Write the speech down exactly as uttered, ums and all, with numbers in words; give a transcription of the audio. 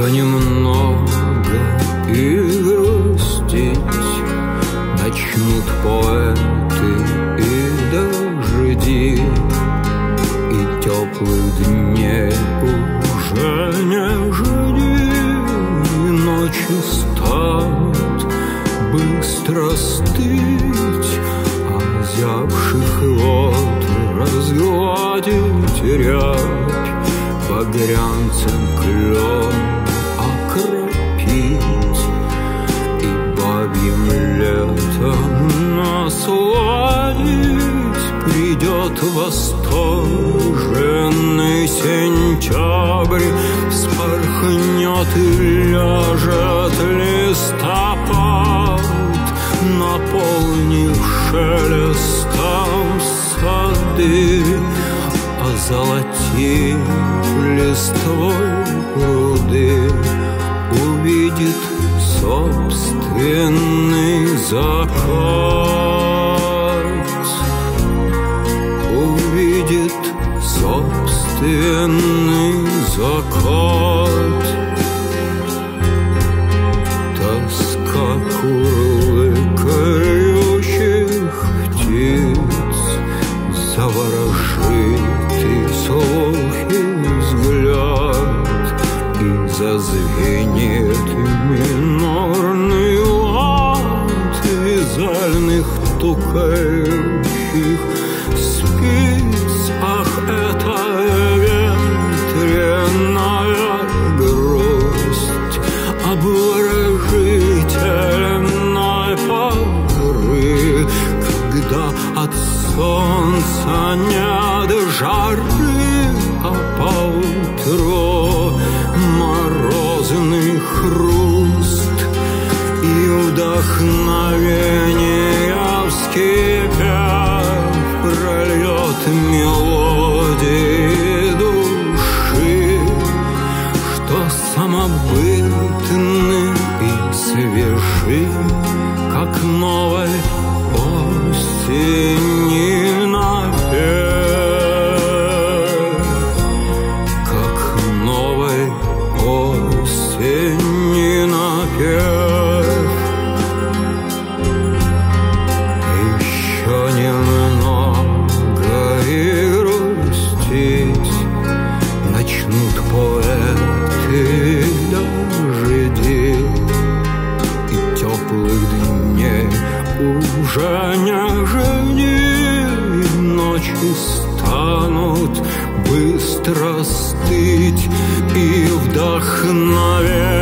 немного и грустить начнут поэты и дожди, и теплых дней уже не жди. Ночи станут быстро стыть, озябших вод разгладить рябь, багрянцем клен окропить и бабьим летом насладить. Придет восторженный сентябрь, вспорхнет и ляжет листопад, наполнив шелестом сады, озолотив листвой пруды, увидит собственный закат, увидит собственный закат. Тоска курлыкающих птиц заворожит и слух, и взгляд, и зазвенит минорный лад из альных тукающих спиц. Ах, это ветреная грусть обворожительной поры, когда от солнца нет жары, а поутру морозный хруст и вдохновение вскипев прольет мелодии души, что самобытны и свежи, как новой осени напев, как новой осени напев. Еще немного и грустить начнут поэты дожди, и теплых дней уже не жди. Ночи станут быстро стыть, и вдохновение